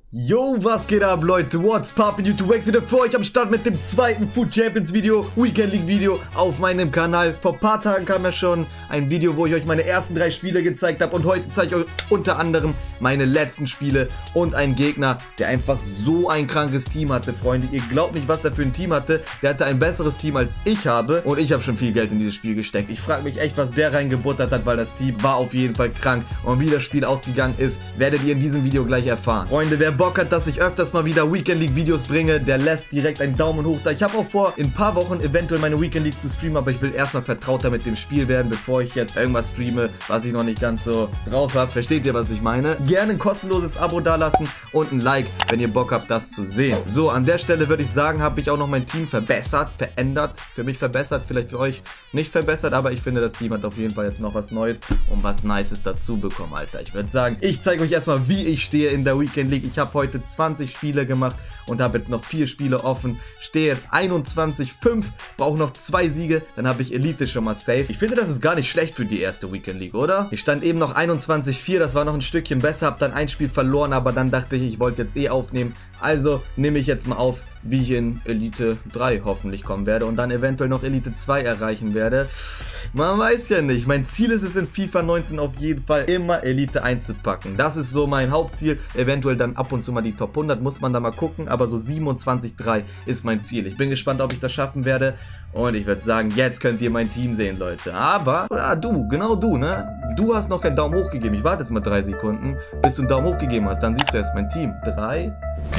Yo, was geht ab, Leute? What's poppin' YouTube? Wax wieder für euch am Start mit dem zweiten Food Champions Video, Weekend League Video auf meinem Kanal. Vor ein paar Tagen kam ja schon ein Video, wo ich euch meine ersten 3 Spiele gezeigt habe. Und heute zeige ich euch unter anderem meine letzten Spiele und einen Gegner, der einfach so ein krankes Team hatte, Freunde. Ihr glaubt nicht, was der für ein Team hatte. Der hatte ein besseres Team, als ich habe. Und ich habe schon viel Geld in dieses Spiel gesteckt. Ich frage mich echt, was der reingebuttert hat, weil das Team war auf jeden Fall krank. Und wie das Spiel ausgegangen ist, werdet ihr in diesem Video gleich erfahren. Freunde, wer Bock hat, dass ich öfters mal wieder Weekend League Videos bringe, der lässt direkt einen Daumen hoch da. Ich habe auch vor, in ein paar Wochen eventuell meine Weekend League zu streamen, aber ich will erstmal vertrauter mit dem Spiel werden, bevor ich jetzt irgendwas streame, was ich noch nicht ganz so drauf habe. Versteht ihr, was ich meine? Gerne ein kostenloses Abo dalassen und ein Like, wenn ihr Bock habt, das zu sehen. So, an der Stelle würde ich sagen, habe ich auch noch mein Team verbessert, verändert. Für mich verbessert, vielleicht für euch nicht verbessert, aber ich finde, das Team hat auf jeden Fall jetzt noch was Neues und was Nices dazu bekommen, Alter. Ich würde sagen, ich zeige euch erstmal, wie ich stehe in der Weekend League. Ich habe heute 20 Spiele gemacht und habe jetzt noch 4 Spiele offen. Stehe jetzt 21,5, brauche noch 2 Siege, dann habe ich Elite schon mal safe. Ich finde, das ist gar nicht schlecht für die erste Weekend League, oder? Ich stand eben noch 21,4, das war noch ein Stückchen besser, habe dann ein Spiel verloren, aber dann dachte ich, ich wollte jetzt aufnehmen. Also nehme ich jetzt mal auf, wie ich in Elite 3 hoffentlich kommen werde und dann eventuell noch Elite 2 erreichen werde. Man weiß ja nicht. Mein Ziel ist es in FIFA 19 auf jeden Fall immer Elite einzupacken. Das ist so mein Hauptziel. Eventuell dann ab und zu mal die Top 100, muss man da mal gucken. Aber so 27,3 ist mein Ziel. Ich bin gespannt, ob ich das schaffen werde. Und ich würde sagen, jetzt könnt ihr mein Team sehen, Leute. Aber, ja, genau du, ne? Du hast noch keinen Daumen hoch gegeben. Ich warte jetzt mal 3 Sekunden, bis du einen Daumen hoch gegeben hast. Dann siehst du erst mein Team. 3,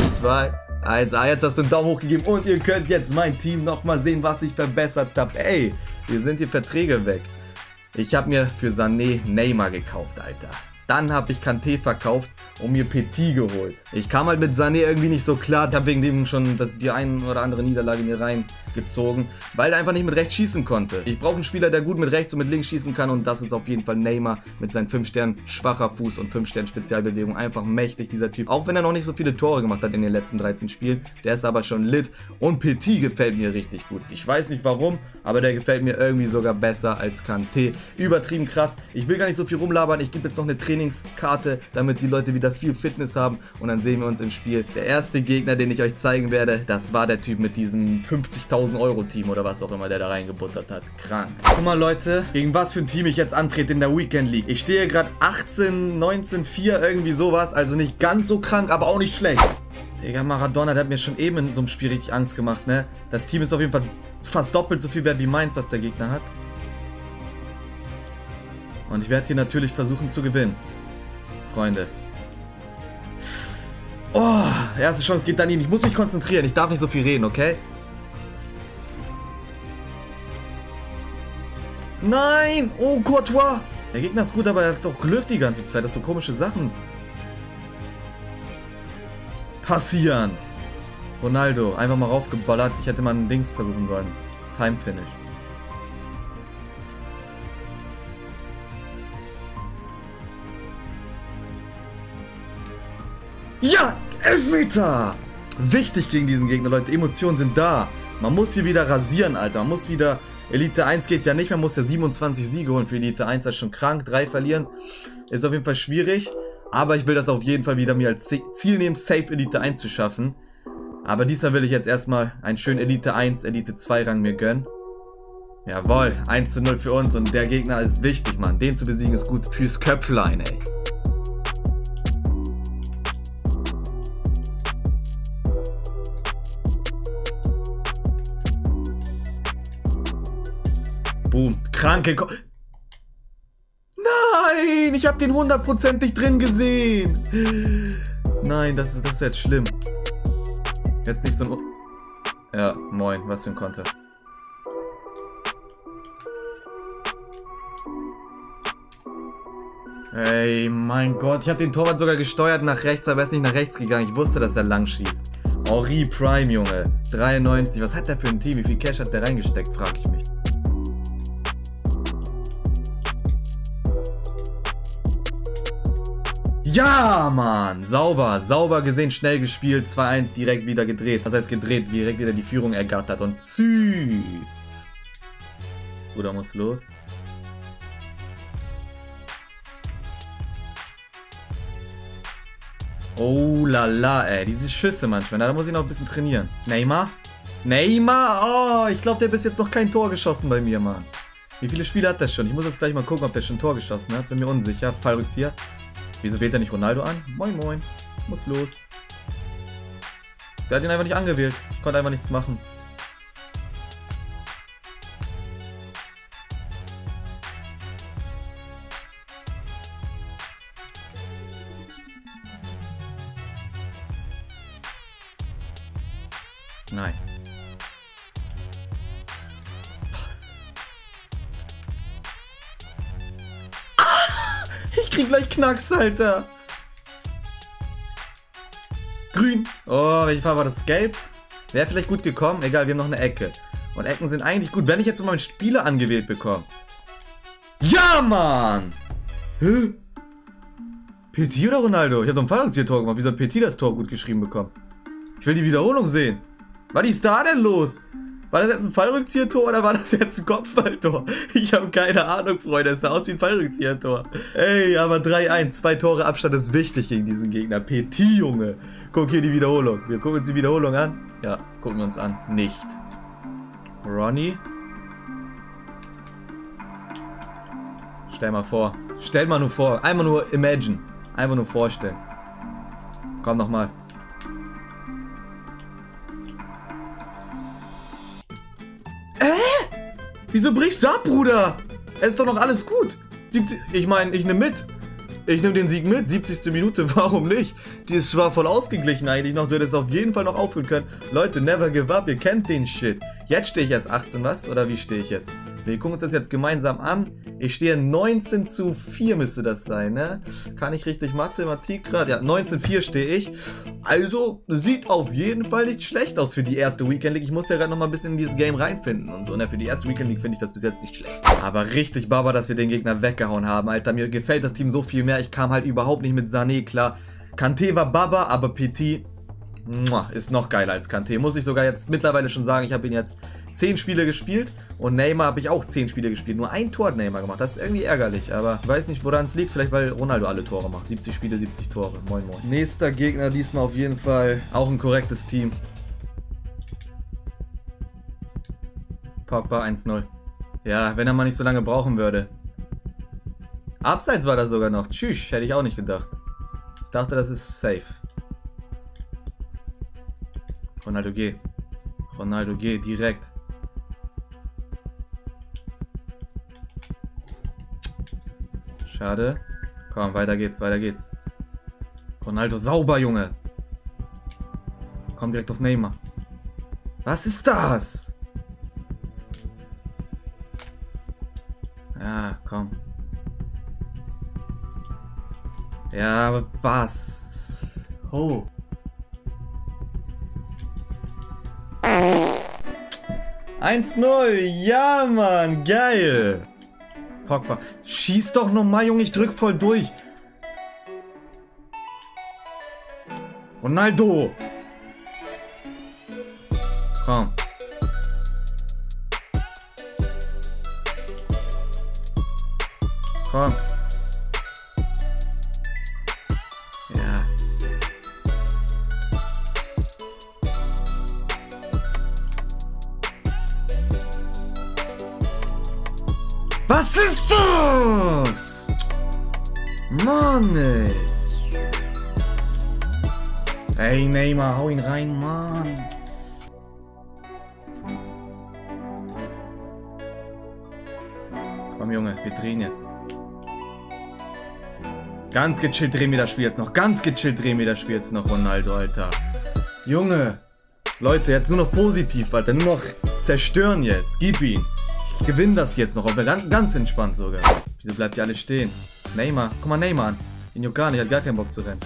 2, 1. Jetzt hast du einen Daumen hoch gegeben. Und ihr könnt jetzt mein Team nochmal sehen, was ich verbessert habe. Ey, hier sind die Verträge weg. Ich habe mir für Sané Neymar gekauft, Alter. Dann habe ich Kanté verkauft und mir Petit geholt. Ich kam halt mit Sané irgendwie nicht so klar. Ich habe wegen dem schon die ein oder andere Niederlage mir reingezogen, weil er einfach nicht mit rechts schießen konnte. Ich brauche einen Spieler, der gut mit rechts und mit links schießen kann und das ist auf jeden Fall Neymar mit seinen 5 Sternen schwacher Fuß und 5 Sternen Spezialbewegung. Einfach mächtig, dieser Typ. Auch wenn er noch nicht so viele Tore gemacht hat in den letzten 13 Spielen. Der ist aber schon lit und Petit gefällt mir richtig gut. Ich weiß nicht warum, aber der gefällt mir irgendwie sogar besser als Kanté. Übertrieben krass. Ich will gar nicht so viel rumlabern. Ich gebe jetzt noch eine Trainingskarte, damit die Leute wieder viel Fitness haben und dann sehen wir uns im Spiel. Der erste Gegner, den ich euch zeigen werde, das war der Typ mit diesem 50.000 Euro Team oder was auch immer, der da reingebuttert hat. Krank. Guck mal, Leute, gegen was für ein Team ich jetzt antrete in der Weekend League. Ich stehe gerade 18, 19, 4, irgendwie sowas, also nicht ganz so krank, aber auch nicht schlecht. Digga, Maradona, der hat mir schon eben in so einem Spiel richtig Angst gemacht, ne? Das Team ist auf jeden Fall fast doppelt so viel wert wie meins, was der Gegner hat. Und ich werde hier natürlich versuchen zu gewinnen. Freunde. Oh, erste Chance geht dann hin. Ich muss mich konzentrieren. Ich darf nicht so viel reden, okay? Nein! Oh, Courtois! Der Gegner ist gut, aber er hat doch Glück die ganze Zeit. Das sind so komische Sachen passieren. Ronaldo, einfach mal raufgeballert. Ich hätte mal ein Dings versuchen sollen. Time Finish. Ja, Elfmeter! Wichtig gegen diesen Gegner, Leute. Emotionen sind da. Man muss hier wieder rasieren, Alter. Man muss wieder... Elite 1 geht ja nicht, man muss ja 27 Siege holen für Elite 1. Das ist schon krank. 3 verlieren ist auf jeden Fall schwierig. Aber ich will das auf jeden Fall wieder mir als Ziel nehmen, safe Elite 1 zu schaffen. Aber diesmal will ich jetzt erstmal einen schönen Elite 1, Elite 2 Rang mir gönnen. Jawohl, 1:0 für uns und der Gegner ist wichtig, Mann. Den zu besiegen ist gut fürs Köpflein, ey. Boom, kranke Nein, ich habe den 100%ig drin gesehen. Nein, das ist jetzt schlimm. Jetzt nicht so ein... Ja, moin, was für ein Konter. Ey, mein Gott, ich habe den Torwart sogar gesteuert nach rechts, aber er ist nicht nach rechts gegangen. Ich wusste, dass er lang schießt. Henri Prime, Junge. 93, was hat der für ein Team? Wie viel Cash hat der reingesteckt, frage ich mich. Ja, Mann! Sauber gesehen, schnell gespielt, 2-1, direkt wieder gedreht. Was heißt gedreht? Direkt wieder die Führung ergattert und Bruder muss los. Oh lala, ey. Diese Schüsse manchmal. Da muss ich noch ein bisschen trainieren. Neymar? Neymar? Oh, ich glaube, der hat bis jetzt noch kein Tor geschossen bei mir, Mann. Wie viele Spiele hat der schon? Ich muss jetzt gleich mal gucken, ob der schon ein Tor geschossen hat. Bin mir unsicher. Fallrückzieher. Wieso wählt er nicht Ronaldo an? Moin, moin. Muss los. Der hat ihn einfach nicht angewählt. Konnte einfach nichts machen. Nein. Was? Ah! Ich krieg gleich Knacks, Alter. Grün. Oh, welche Farbe war das? Gelb? Wäre vielleicht gut gekommen. Egal, wir haben noch eine Ecke. Und Ecken sind eigentlich gut, wenn ich jetzt mal einen Spieler angewählt bekomme. Ja, Mann! Hä? Petit oder Ronaldo? Ich habe doch ein Fallrückzieher-Tor gemacht. Wie soll Petit das Tor gut geschrieben bekommen? Ich will die Wiederholung sehen. Was ist da denn los? War das jetzt ein Fallrückzieher-Tor oder war das jetzt ein Kopfballtor? Ich habe keine Ahnung, Freunde. Es sah aus wie ein Fallrückzieher-Tor. Ey, aber 3-1. 2 Tore Abstand ist wichtig gegen diesen Gegner. Petit, Junge. Guck hier die Wiederholung. Wir gucken uns die Wiederholung an. Ja, gucken wir uns an. Nicht. Ronny. Stell mal vor. Stell mal nur vor. Einmal nur imagine. Einfach nur vorstellen. Komm nochmal. Wieso brichst du ab, Bruder? Es ist doch noch alles gut. Ich meine, ich nehme mit. Ich nehme den Sieg mit. 70. Minute, warum nicht? Die ist zwar voll ausgeglichen eigentlich noch. Du hättest auf jeden Fall noch aufführen können. Leute, never give up. Ihr kennt den Shit. Jetzt stehe ich erst 18, was? Oder wie stehe ich jetzt? Wir gucken uns das jetzt gemeinsam an. Ich stehe 19:4 müsste das sein, ne? Kann ich richtig Mathematik gerade? Ja, 19:4 stehe ich. Also, sieht auf jeden Fall nicht schlecht aus für die erste Weekend League. Ich muss ja gerade noch mal ein bisschen in dieses Game reinfinden und so, ne? Für die erste Weekend League finde ich das bis jetzt nicht schlecht. Aber richtig Baba, dass wir den Gegner weggehauen haben, Alter. Mir gefällt das Team so viel mehr. Ich kam halt überhaupt nicht mit Sané klar. Kanté war Baba, aber Petit ist noch geiler als Kanté. Muss ich sogar jetzt mittlerweile schon sagen, ich habe ihn jetzt 10 Spiele gespielt und Neymar habe ich auch 10 Spiele gespielt. Nur ein Tor hat Neymar gemacht. Das ist irgendwie ärgerlich, aber ich weiß nicht, woran es liegt. Vielleicht, weil Ronaldo alle Tore macht. 70 Spiele, 70 Tore. Moin, moin. Nächster Gegner diesmal auf jeden Fall auch ein korrektes Team. Pogba 1-0. Ja, wenn er mal nicht so lange brauchen würde. Abseits war das sogar noch. Tschüss, hätte ich auch nicht gedacht. Ich dachte, das ist safe. Ronaldo, geh. Ronaldo, geh, direkt. Schade. Komm, weiter geht's, weiter geht's. Ronaldo, sauber, Junge. Komm direkt auf Neymar. Was ist das? Ja, komm. Ja, aber was? Oh. 1-0, ja Mann, geil. Pogba, schieß doch nochmal, Junge, ich drück voll durch. Ronaldo. Komm. Komm. Ja. Was ist das? Mann, ey. Ey, Neymar, hau ihn rein, Mann. Komm, Junge, wir drehen jetzt. Ganz gechillt drehen wir das Spiel jetzt noch. Ganz gechillt drehen wir das Spiel jetzt noch, Ronaldo, Alter. Junge. Leute, jetzt nur noch positiv, Alter. Nur noch zerstören jetzt. Gib ihn. Ich gewinne das jetzt noch. Ganz entspannt sogar. Wieso bleibt ihr alle stehen? Neymar. Guck mal Neymar an. Den juckt gar nicht. Hat gar keinen Bock zu rennen.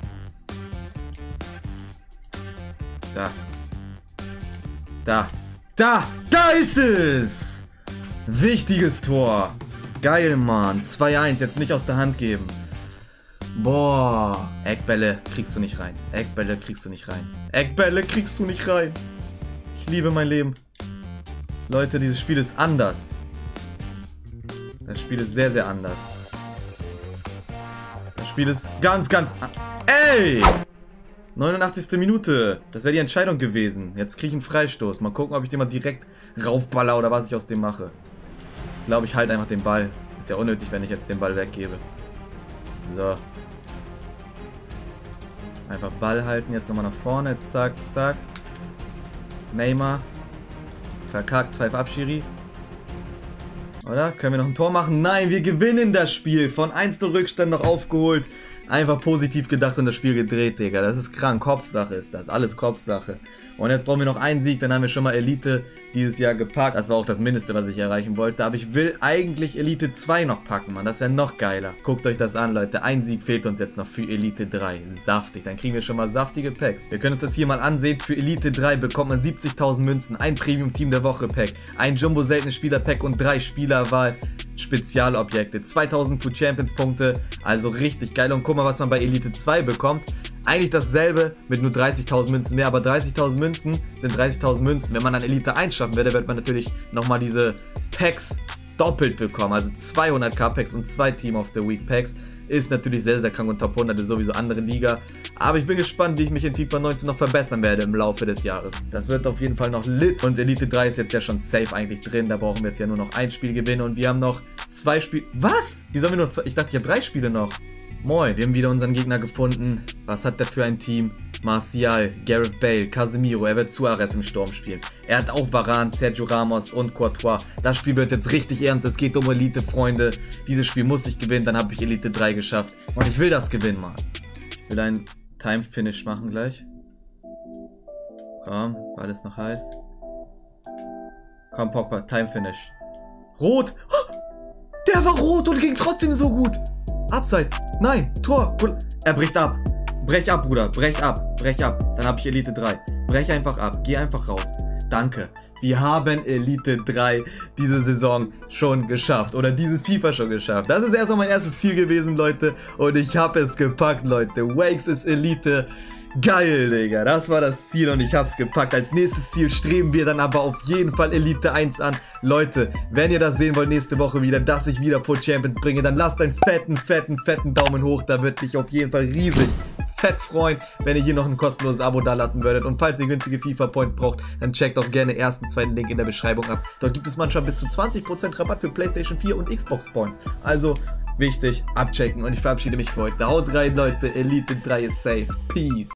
Da. Da. Da. Da ist es. Wichtiges Tor. Geil, Mann. 2-1. Jetzt nicht aus der Hand geben. Boah. Eckbälle kriegst du nicht rein. Eckbälle kriegst du nicht rein. Eckbälle kriegst du nicht rein. Ich liebe mein Leben. Leute, dieses Spiel ist anders. Das Spiel ist sehr, sehr anders. Das Spiel ist ganz, ganz... Ey! 89. Minute. Das wäre die Entscheidung gewesen. Jetzt kriege ich einen Freistoß. Mal gucken, ob ich den mal direkt raufballer oder was ich aus dem mache. Ich glaube, ich halte einfach den Ball. Ist ja unnötig, wenn ich jetzt den Ball weggebe. So. Einfach Ball halten. Jetzt nochmal nach vorne. Zack, zack. Neymar. Verkackt. Pfeif ab, Schiri. Oder? Können wir noch ein Tor machen? Nein, wir gewinnen das Spiel. Von 1:0 Rückstand noch aufgeholt. Einfach positiv gedacht und das Spiel gedreht, Digga. Das ist krank. Kopfsache ist das. Alles Kopfsache. Und jetzt brauchen wir noch einen Sieg. Dann haben wir schon mal Elite dieses Jahr gepackt. Das war auch das Mindeste, was ich erreichen wollte. Aber ich will eigentlich Elite 2 noch packen, Mann. Das wäre noch geiler. Guckt euch das an, Leute. Ein Sieg fehlt uns jetzt noch für Elite 3. Saftig. Dann kriegen wir schon mal saftige Packs. Wir können uns das hier mal ansehen. Für Elite 3 bekommt man 70.000 Münzen, ein Premium-Team der Woche Pack, ein Jumbo-Seltene-Spieler-Pack und 3 Spielerwahl Spezialobjekte, 2000 Food Champions Punkte, also richtig geil. Und guck mal, was man bei Elite 2 bekommt. Eigentlich dasselbe mit nur 30.000 Münzen mehr, aber 30.000 Münzen sind 30.000 Münzen. Wenn man dann Elite 1 schaffen würde, wird man natürlich nochmal diese Packs doppelt bekommen. Also 200k Packs und 2 Team of the Week Packs. Ist natürlich sehr, sehr krank und Top 100 ist sowieso andere Liga. Aber ich bin gespannt, wie ich mich in FIFA 19 noch verbessern werde im Laufe des Jahres. Das wird auf jeden Fall noch lit. Und Elite 3 ist jetzt ja schon safe eigentlich drin. Da brauchen wir jetzt ja nur noch ein Spiel gewinnen. Und wir haben noch 2 Spiele. Was? Wie sollen wir nur 2? Ich dachte, ich habe 3 Spiele noch. Moin, wir haben wieder unseren Gegner gefunden. Was hat der für ein Team? Martial, Gareth Bale, Casemiro, er wird Suarez im Sturm spielen. Er hat auch Varane, Sergio Ramos und Courtois. Das Spiel wird jetzt richtig ernst. Es geht um Elite, Freunde. Dieses Spiel muss ich gewinnen, dann habe ich Elite 3 geschafft. Und ich will das gewinnen, Mann. Ich will einen Time-Finish machen gleich. Komm, Ball ist noch heiß. Komm, Pogba, Time-Finish. Rot! Der war rot und ging trotzdem so gut. Abseits. Nein, Tor. Er bricht ab. Brech ab, Bruder. Brech ab. Brech ab. Dann habe ich Elite 3. Brech einfach ab. Geh einfach raus. Danke. Wir haben Elite 3 diese Saison schon geschafft. Oder dieses FIFA schon geschafft. Das ist erstmal mein erstes Ziel gewesen, Leute. Und ich habe es gepackt, Leute. Wakes ist Elite. Geil, Digga. Das war das Ziel und ich hab's gepackt. Als nächstes Ziel streben wir dann aber auf jeden Fall Elite 1 an. Leute, wenn ihr das sehen wollt nächste Woche wieder, dass ich wieder Foot Champions bringe, dann lasst einen fetten Daumen hoch. Da würde ich auf jeden Fall riesig fett freuen, wenn ihr hier noch ein kostenloses Abo da lassen würdet. Und falls ihr günstige FIFA-Points braucht, dann checkt auch gerne ersten, zweiten Link in der Beschreibung ab. Dort gibt es manchmal bis zu 20% Rabatt für PlayStation 4 und Xbox Points. Also wichtig, abchecken und ich verabschiede mich für heute. Haut rein, Leute. Elite 3 ist safe. Peace.